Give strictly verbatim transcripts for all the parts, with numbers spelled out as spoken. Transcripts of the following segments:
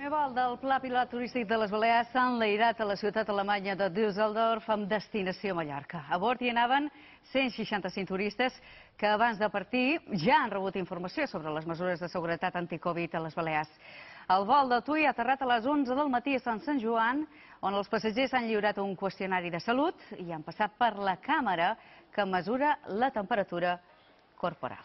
primer vol del Pla Pilot Turístic de les Balears s'ha enlairat a la ciutat alemanya de Düsseldorf amb destinació a Mallorca. A bord hi anaven cent seixanta-cinc turistes que abans de partir ja han rebut informació sobre les mesures de seguretat anticovid a les Balears. El vol de TUI ha aterrat a les onze del matí a Sant Sant Joan, on els passatgers han lliurat un qüestionari de salut i han passat per la càmera que mesura la temperatura corporal.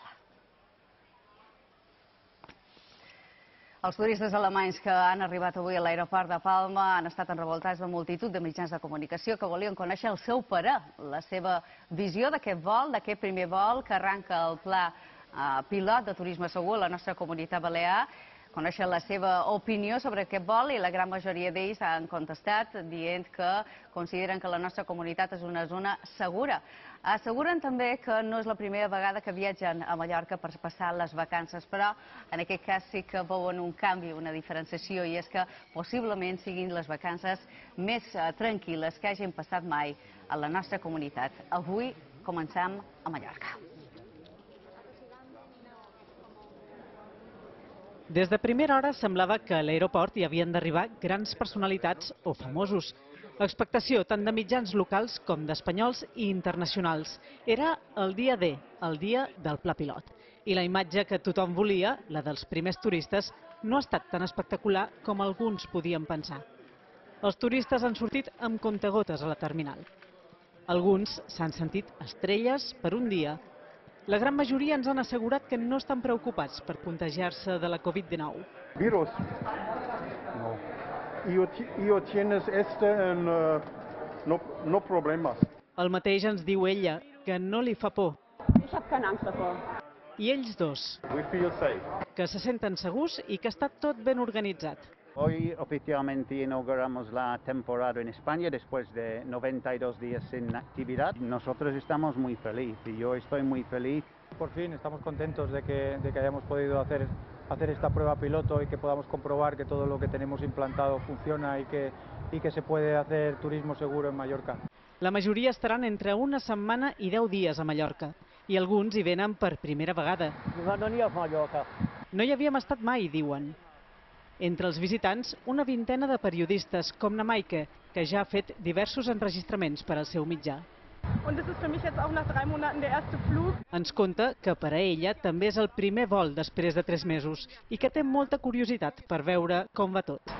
Els turistes alemanys que han arribat avui a l'aeroport de Palma han estat enrevoltats de multitud de mitjans de comunicació que volien conèixer el seu parer, la seva visió d'aquest vol, d'aquest primer vol que arranca el Pla Pilot de Turisme Segur a la nostra comunitat balear, conèixer la seva opinió sobre aquest vol i la gran majoria d'ells han contestat dient que consideren que la nostra comunitat és una zona segura. Asseguren també que no és la primera vegada que viatgen a Mallorca per passar les vacances, però en aquest cas sí que veuen un canvi, una diferenciació, i és que possiblement siguin les vacances més tranquil·les que hagin passat mai a la nostra comunitat. Avui comencem a Mallorca. Des de primera hora semblava que a l'aeroport hi havien d'arribar grans personalitats o famosos. L'expectació tant de mitjans locals com d'espanyols i internacionals. Era el dia D, el dia del Pla Pilot. I la imatge que tothom volia, la dels primers turistes, no ha estat tan espectacular com alguns podien pensar. Els turistes han sortit amb contagotes a la terminal. Alguns s'han sentit estrelles per un dia. La gran majoria ens han assegurat que no estan preocupats per contagiar-se de la Covid dinou. Virus? No. Jo tienes este en no, no problemes. El mateix ens diu ella, que no li fa por. Ich habe keine Angst davor. I ells dos, We feel safe. que se senten segurs i que està tot ben organitzat. Hoy oficialmente inauguramos la temporada en España después de noventa y dos días sin actividad. Nosotros estamos muy felices y yo estoy muy feliz. Por fin estamos contentos de que, de que hayamos podido hacer, hacer esta prueba piloto y que podamos comprobar que todo lo que tenemos implantado funciona y que, y que se puede hacer turismo seguro en Mallorca. La majoria estaran entre una setmana i deu dies a Mallorca i alguns hi venen per primera vegada. No hi havíem estat mai, diuen. Entre els visitants, una vintena de periodistes, com na Maike, que ja ha fet diversos enregistraments per al seu mitjà. Ens conta que per a ella també és el primer vol després de tres mesos i que té molta curiositat per veure com va tot.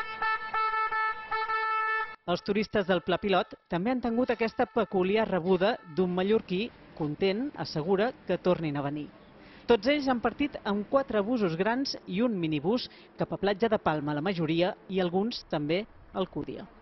Els turistes del Pla Pilot també han tingut aquesta peculiar rebuda d'un mallorquí content, assegura, que tornin a venir. Tots ells han partit amb quatre busos grans i un minibús cap a Platja de Palma, la majoria, i alguns també a Alcúdia.